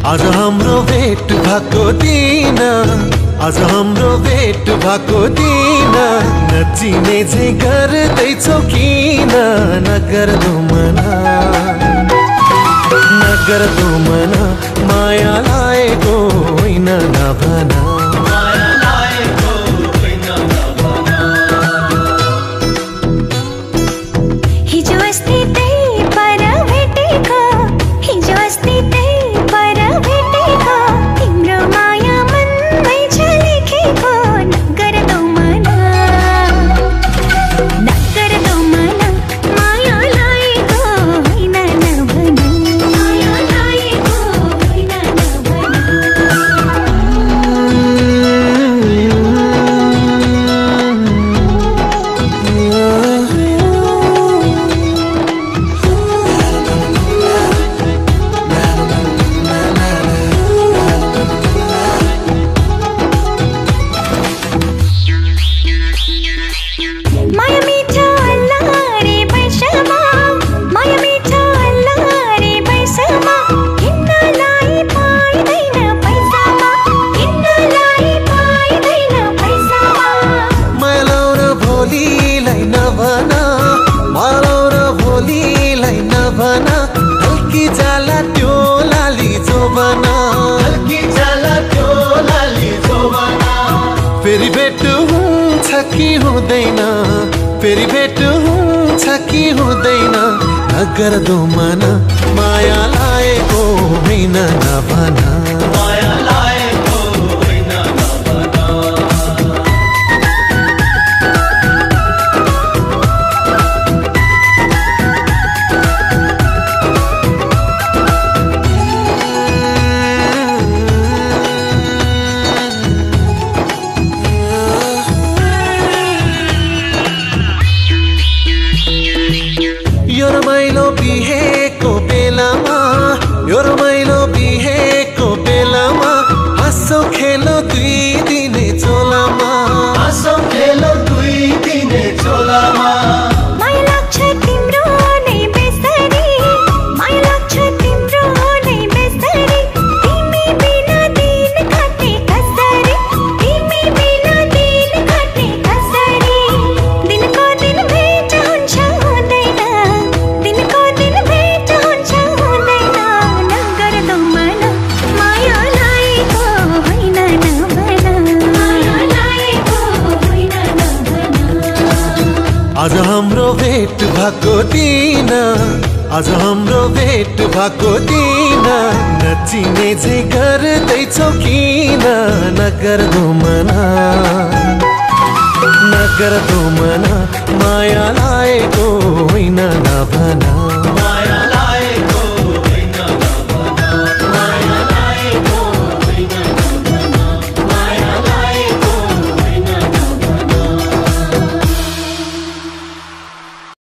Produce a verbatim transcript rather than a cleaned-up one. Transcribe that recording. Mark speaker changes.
Speaker 1: आज हाम्रो भेट भएको दिन, आज हाम्रो भेट भएको दिन, नचिने झै गर्दैछौ किन? नगर्दो मना, नगर्दो मना, माया लागेको होइन नभना। फेरि भेट हुन्छ कि हुँदैन, फेरि भेट हुन्छ कि हुँदैन, नगर्दो मना, माया लागेको होइन नभना। माया लागेको होइन नभना। यो रमाइलो बिहेको बेलामा, यो रमाइलो बिहेको बेलामा, हाँसो खेलो दुई दिने चोलामा, हाँसो खेलो दुई दिने चोलामा।
Speaker 2: माया लाग्छ तिम्रो नै बेसरी, माया लाग्छ तिम्रो नै बेसरी, तिमी बिना दिन काट्ने कसरी, तिमी बिना दिन काट्ने कसरी। दिनको दिन भेट हुन्छ हुँदैन, दिनको दिन भेट हुन्छ हुँदैन, नगर्दो मना, माया लागेको होइन नभना। माया लागेको होइन नभना।
Speaker 1: आज हाम्रो भेट भएको दिन, आज हाम्रो भेट भएको दिन, नचिने झै गर्दैछौ किन? नगर्दो मना, नगर्दो मना, माया लागेको होइन नभना।